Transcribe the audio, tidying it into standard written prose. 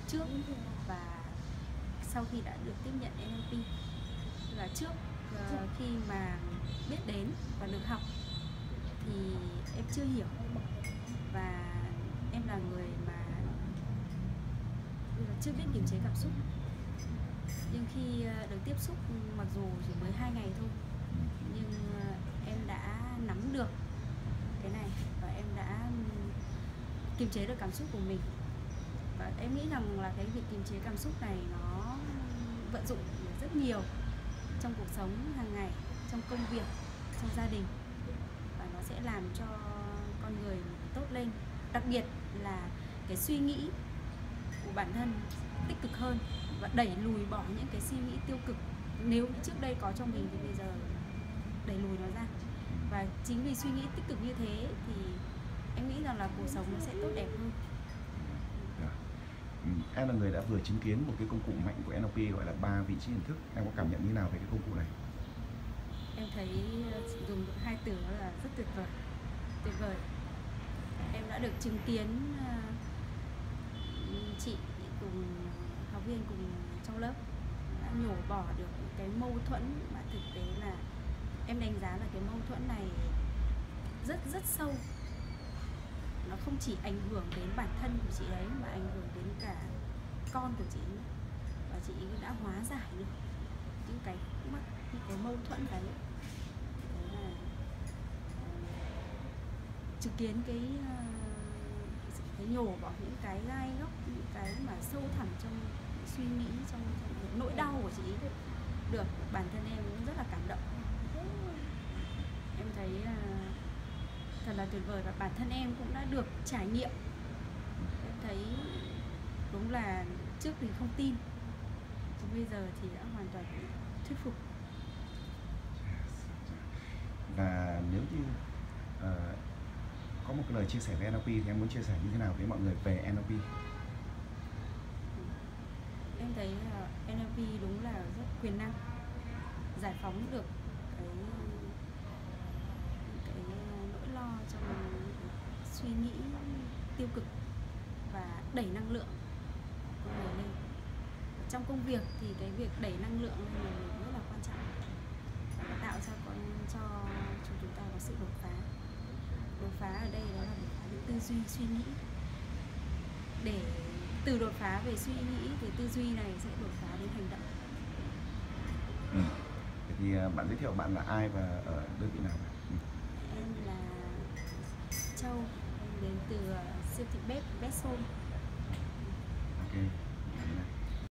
trước và sau khi đã được tiếp nhận NLP. Là trước khi mà biết đến và được học thì em chưa hiểu, và em là người mà chưa biết kiềm chế cảm xúc. Nhưng khi được tiếp xúc, mặc dù chỉ mới 2 ngày thôi, nhưng em đã nắm được cái này và em đã kiềm chế được cảm xúc của mình. Và em nghĩ rằng là cái việc kiềm chế cảm xúc này nó vận dụng rất nhiều trong cuộc sống hàng ngày, trong công việc, trong gia đình, và nó sẽ làm cho con người tốt lên. Đặc biệt là cái suy nghĩ của bản thân tích cực hơn và đẩy lùi bỏ những cái suy nghĩ tiêu cực. Nếu trước đây có trong mình thì bây giờ đẩy lùi nó ra. Và chính vì suy nghĩ tích cực như thế thì em nghĩ rằng là cuộc sống nó sẽ tốt đẹp hơn. Em là người đã vừa chứng kiến một cái công cụ mạnh của NLP gọi là 3 vị trí nhận thức. Em có cảm nhận như nào về cái công cụ này? Em thấy dùng được 2 từ đó là rất tuyệt vời. Tuyệt vời. Em đã được chứng kiến chị cùng học viên cùng trong lớp đã nhổ bỏ được cái mâu thuẫn mà thực tế là em đánh giá là cái mâu thuẫn này rất sâu. Nó không chỉ ảnh hưởng đến bản thân của chị đấy mà ảnh hưởng đến cả con của chị nữa. Và chị đã hóa giải được những cái mắc, những cái mâu thuẫn đấy. Đấy là chứng kiến cái nhổ bỏ những cái gai góc, những cái mà sâu thẳm trong suy nghĩ, trong nỗi đau của chị được. Bản thân em cũng rất là cảm động. Em thấy thật là tuyệt vời, và bản thân em cũng đã được trải nghiệm. Em thấy đúng là trước thì không tin, nhưng bây giờ thì đã hoàn toàn thuyết phục. Và nếu như có một cái lời chia sẻ về NLP thì em muốn chia sẻ như thế nào với mọi người về NLP? Em thấy NLP đúng là rất quyền năng, giải phóng được cái nỗi lo trong suy nghĩ tiêu cực và đẩy năng lượng của người lên. Trong công việc thì cái việc đẩy năng lượng lên là rất là quan trọng, và tạo cho chúng ta có sự đột phá. Đột phá ở đây đó là đột phá về tư duy, suy nghĩ. Để từ đột phá về suy nghĩ, về tư duy này sẽ đột phá đến hành động. Vậy thì bạn giới thiệu bạn là ai và ở đơn vị nào? Em là Châu, em đến từ siêu thị bếp Vessol.